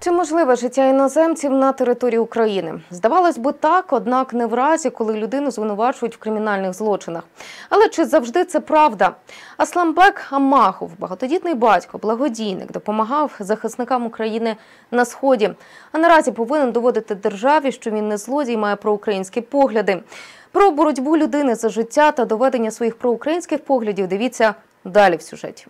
Чи можливе життя іноземців на території України? Здавалось би так, однак не в разі, коли людину звинувачують в кримінальних злочинах. Але чи завжди це правда? Асламбек Аммахов, багатодітний батько, благодійник, допомагав захисникам України на Сході. А наразі повинен доводити державі, що він не злодій, має проукраїнські погляди. Про боротьбу людини за життя та доведення своїх проукраїнських поглядів дивіться далі в сюжеті.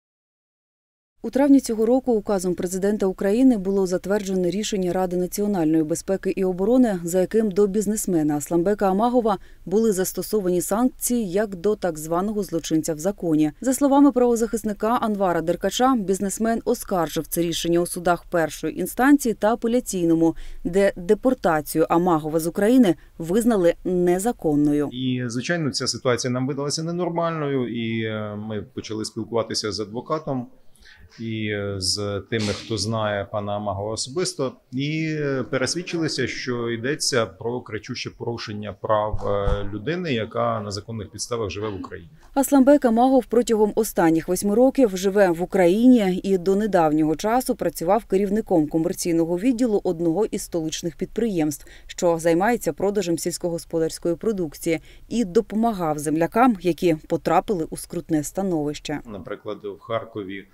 У травні цього року указом президента України було затверджено рішення Ради національної безпеки і оборони, за яким до бізнесмена Асламбека Аммахова були застосовані санкції як до так званого злочинця в законі. За словами правозахисника Анвара Деркача, бізнесмен оскаржив це рішення у судах першої інстанції та апеляційному, де депортацію Аммахова з України визнали незаконною. І, звичайно, ця ситуація нам видалася ненормальною, і ми почали спілкуватися з адвокатом і з тими, хто знає пана Аммахова особисто, і пересвідчилися, що йдеться про кричуще порушення прав людини, яка на законних підставах живе в Україні. Асламбек Аммахов протягом останніх 8 років живе в Україні і до недавнього часу працював керівником комерційного відділу одного із столичних підприємств, що займається продажем сільськогосподарської продукції, і допомагав землякам, які потрапили у скрутне становище. Наприклад, в Харкові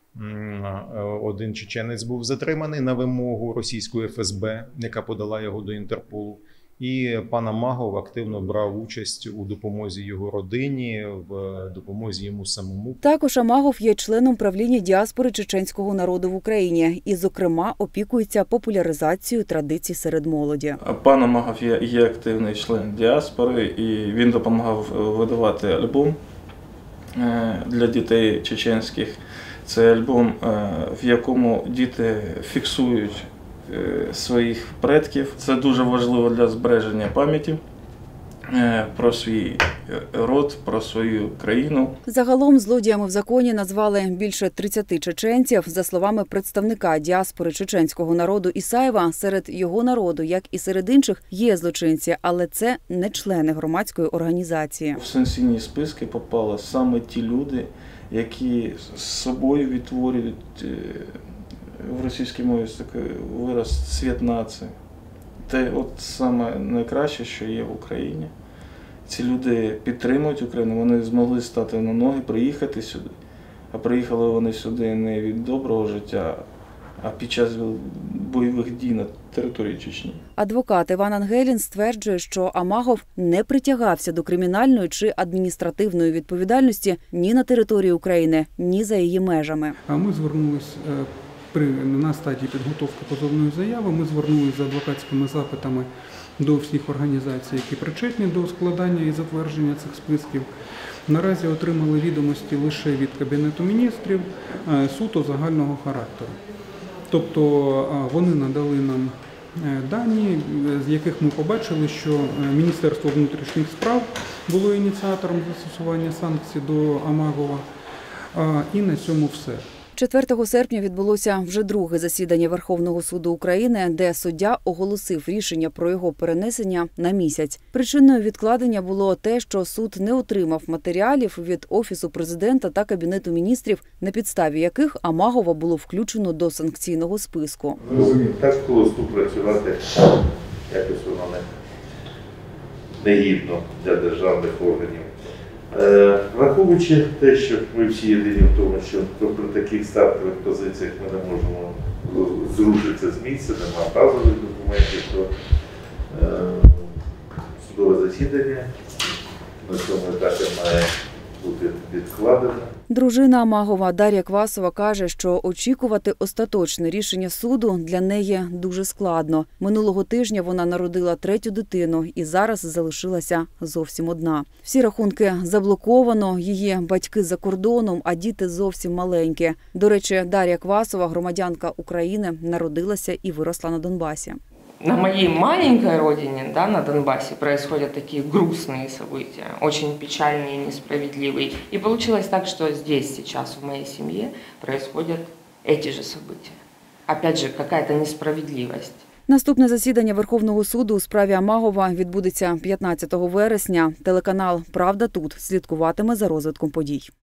один чеченець був затриманий на вимогу російської ФСБ, яка подала його до Інтерполу. І пан Аммахов активно брав участь у допомозі його родині, в допомозі йому самому. Також Аммахов є членом правління діаспори чеченського народу в Україні і, зокрема, опікується популяризацією традицій серед молоді. Пан Аммахов є активний член діаспори, і він допомагав видавати альбом для дітей чеченських. Це альбом, в якому діти фіксують своїх предків. Це дуже важливо для збереження пам'яті про свій род, про свою країну. Загалом злодіями в законі назвали більше 30 чеченців. За словами представника діаспори чеченського народу Ісаєва, серед його народу, як і серед інших, є злочинці, але це не члени громадської організації. В санкційні списки попали саме ті люди, які з собою відтворюють в російській мові такий вираз «цвіт нації». Це от саме найкраще, що є в Україні. Ці люди підтримують Україну, вони змогли стати на ноги, приїхати сюди. А приїхали вони сюди не від доброго життя, а під час бойових дій на території Чечні. Адвокат Іван Ангелін стверджує, що Аммахов не притягався до кримінальної чи адміністративної відповідальності ні на території України, ні за її межами. Ми звернулися на стадії підготовки позовної заяви, ми звернулися з адвокатськими запитами до всіх організацій, які причетні до складання і затвердження цих списків. Наразі отримали відомості лише від Кабінету міністрів суто загального характеру. Тобто вони надали нам дані, з яких ми побачили, що Міністерство внутрішніх справ було ініціатором застосування санкцій до Аммахова, і на цьому все. 4 серпня відбулося вже друге засідання Верховного суду України, де суддя оголосив рішення про його перенесення на місяць. Причиною відкладення було те, що суд не отримав матеріалів від Офісу президента та Кабінету міністрів, на підставі яких Аммахова було включено до санкційного списку. Розумію, так коли співпрацювати якось воно негідно для державних органів. Враховуючи те, що ми всі єдині в тому, що при таких стартових позиціях ми не можемо зрушитися з місця, немає базових документів, то судове засідання на цьому етапі має бути відкладено. Дружина Аммахова Дар'я Квасова каже, що очікувати остаточне рішення суду для неї дуже складно. Минулого тижня вона народила 3-ю дитину і зараз залишилася зовсім одна. Всі рахунки заблоковано, її батьки за кордоном, а діти зовсім маленькі. До речі, Дар'я Квасова, громадянка України, народилася і виросла на Донбасі. На моей маленькой родине, да, на Донбассе, происходят такие грустные события, очень печальные и несправедливые. И получилось так, что здесь сейчас в моей семье происходят эти же события. Опять же, какая-то несправедливость. Наступне засідання Верховного суду у справі Аммахова відбудеться 15 вересня. Телеканал «Правда тут» слідкуватиме за розвитком подій.